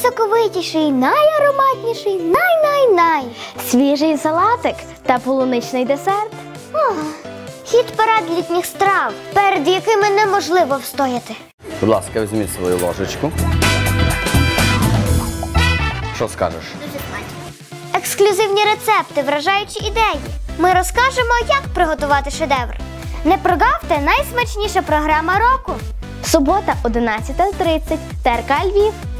найсоковитіший, найароматніший, най-най-най. Свіжий салатик та полуничний десерт. Хіт-парад літніх страв, перед якими неможливо встояти. Будь ласка, візьміть свою ложечку. Що скажеш? Ексклюзивні рецепти, вражаючі ідеї. Ми розкажемо, як приготувати шедевр. Не прогавте найсмачніша програма року. Субота, 11:30, ТРК Львів.